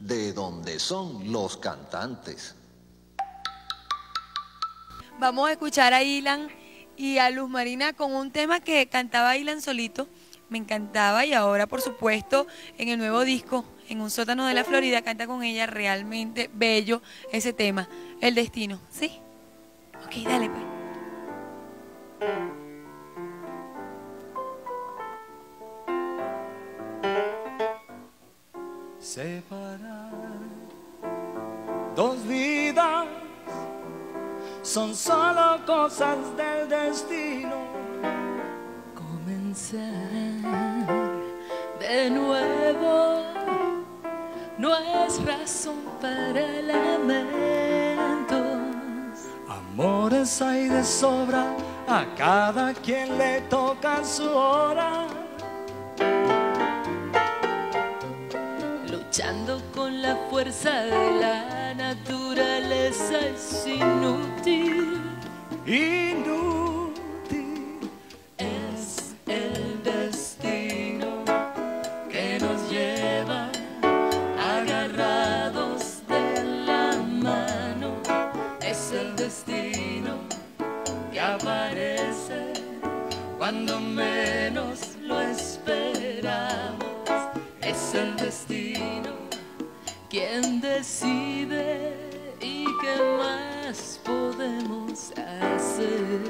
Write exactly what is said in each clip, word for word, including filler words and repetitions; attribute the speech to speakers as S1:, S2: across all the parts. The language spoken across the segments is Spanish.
S1: de donde son los cantantes.
S2: Vamos a escuchar a Ilan y a Luz Marina con un tema que cantaba Ilan solito. Me encantaba y ahora, por supuesto, en el nuevo disco, En un sótano de la Florida, canta con ella. Realmente bello ese tema, El Destino. ¿Sí? Ok, dale pues.
S3: Separar dos vidas son solo cosas del destino.
S4: Comenzar de nuevo no es razón para lamentos.
S3: Amores hay de sobra, a cada quien le toca su hora.
S4: Luchando con la fuerza de la naturaleza es inútil.
S3: Inútil
S4: es el destino que nos lleva agarrados de la mano. Es el destino que aparece cuando menos lo esperamos. Es el destino quien decide y qué más podemos hacer.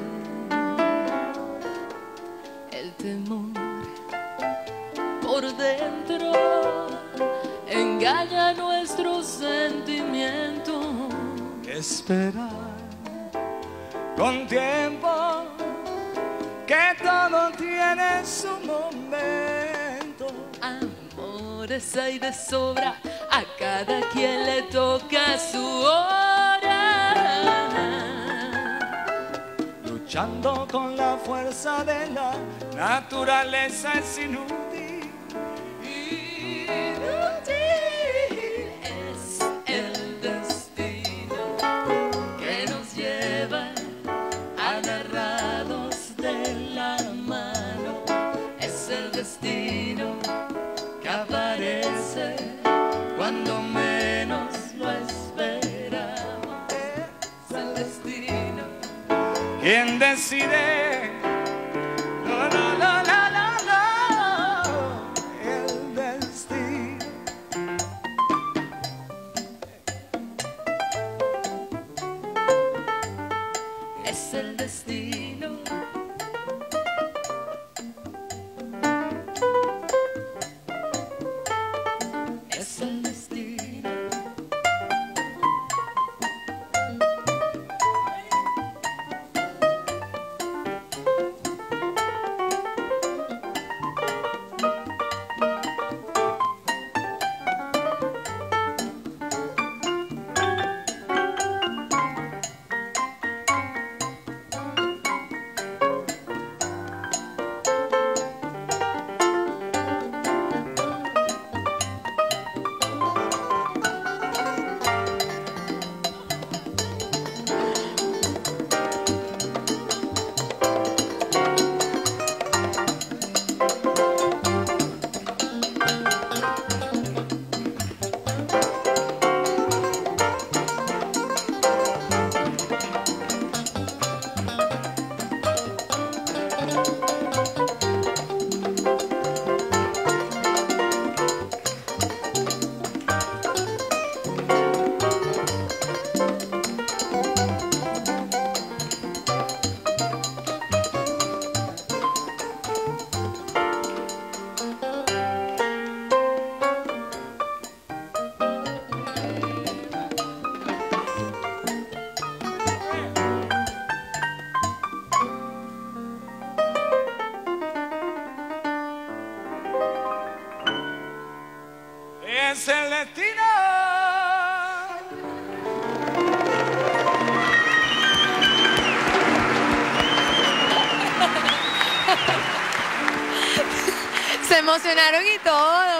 S4: El temor por dentro engaña nuestros sentimientos.
S3: esperar con tiempo, que todo tiene su momento.
S4: Amores hay de sobra, a cada quien le toca su hora.
S3: Luchando con la fuerza de la naturaleza es inútil.
S4: Destino que aparece cuando menos lo esperamos. Es el destino
S3: quien decide. No, no, no, no, no, no. El destino.
S4: es el destino. Es el destino.
S3: Es el destino.
S2: Se emocionaron y todo.